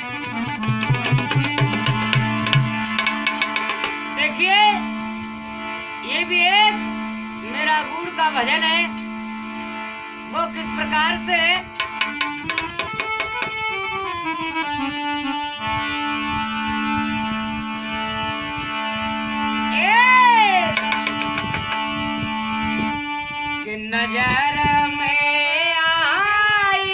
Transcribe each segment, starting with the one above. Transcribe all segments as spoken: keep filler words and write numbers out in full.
देखिए ये भी एक मेरा गुड़ का भजन है। वो किस प्रकार से ए कि नजर में आई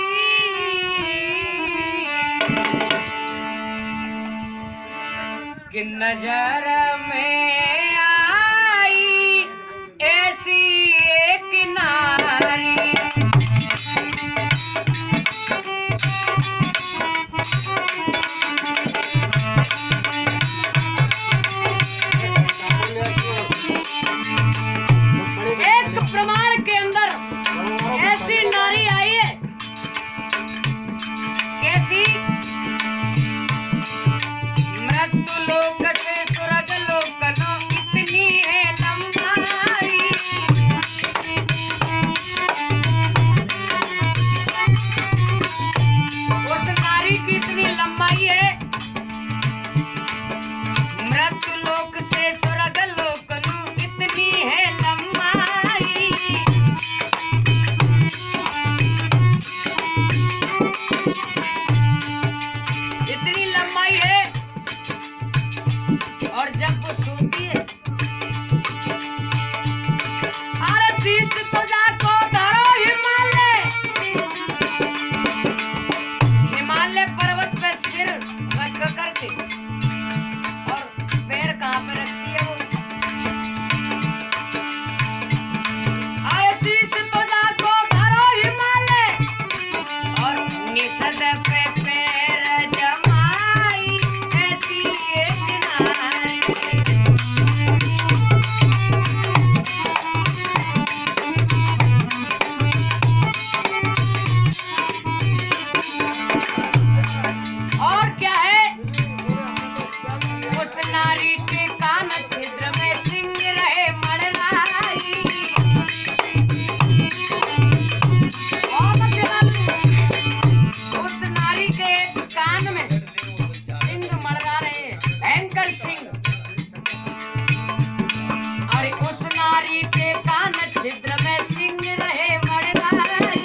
कि नजर में आई ऐसी एक नारी एक प्रमाण के अंदर ऐसी नारी आई है। कैसी? मृत्यु लोक से स्वर्ग लोक नो इतनी है लंबाई। उस नारी की इतनी लंबाई है। मृत्यु लोक से स्वर्ग लोक नो इतनी है लंबाई। इतनी लंबाई है। और जब वो सोती है, अरे शीश तो जाको धरो हिमालय, हिमालय पर्वत पे सिर रख करके, और पैर कहाँ पे रखती है वो? अरे शीश तो जाको धरो हिमालय, और निषद पे पैर जमाई ऐसी एक नारी। और क्या है? उस नारी के कान छिद्र में सिंह रहे मड़राई। और उस नारी के कान में सिंह मड़रा रहे हैं, भयंकर सिंह। अरे उस नारी के कान छिद्र में सिंह रहे मड़राई।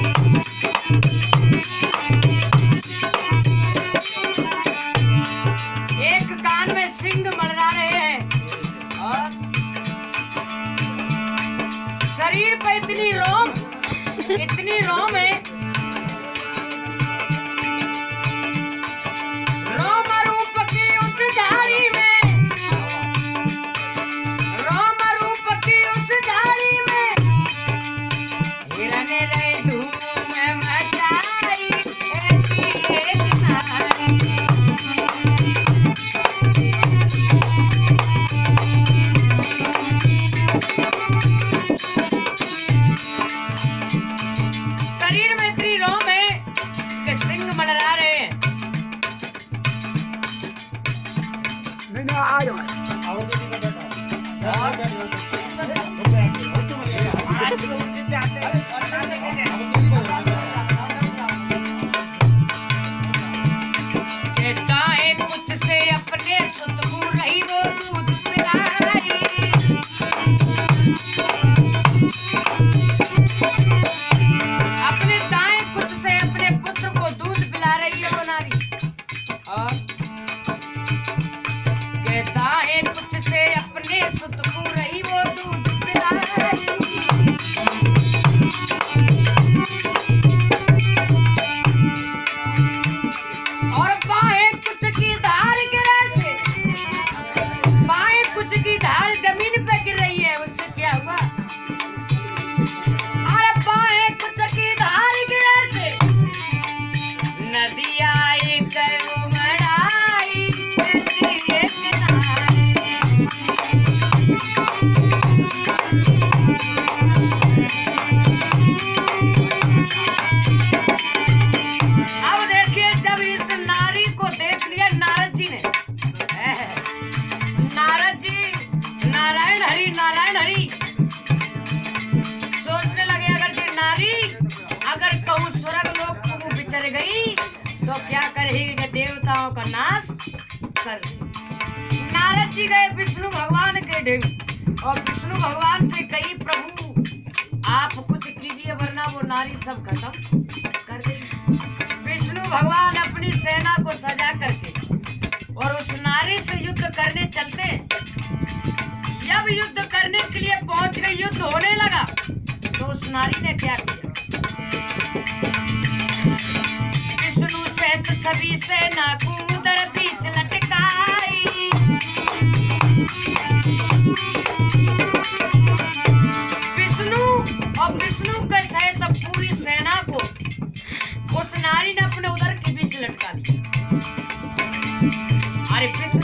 एक कान में सिंह मड़रा रहे हैं, और शरीर पे इतनी रोम इतनी रोम है। रोम रूप की उस झाड़ी में, रोम रूप की उस झाड़ी में, हिरन रहे धूम मचाई ऐसी एक नारी। शरीर में इतनी रोम है कि सिंह मड़रा रहे हैं। के दाएं कुछ से अपने सुत को रही वो दूध पिलाई। अपने दाएं कुछ से अपने पुत्र को दूध पिला रही है वो नारी। और के दाएं कुछ से अपने सुत को रही वो दूध पिलाई। और बाएं कुछ की धार गिरे से, बाएं कुछ की धार जमीन पे गिर रही है। उससे क्या हुआ? अरे बाएं कुछ की धार गिरे से नदी आई उमड़ा कर ही के देवताओं का नाश कर दे। नारद जी गए विष्णु भगवान के ढेर और विष्णु भगवान से कही प्रभु आप कुछ कीजिए वरना वो नारी सब खत्म कर देगी। विष्णु भगवान अपनी सेना को सजा करके और उस नारी से युद्ध करने चलते। जब युद्ध करने के लिए पहुंच गए, युद्ध होने लगा तो उस नारी ने क्या किया? विष्णु सहित सभी सेना को उधर बीच लटकाई। विष्णु और विष्णु के सहित पूरी सेना को उस नारी ने अपने उधर के बीच लटका लिया। अरे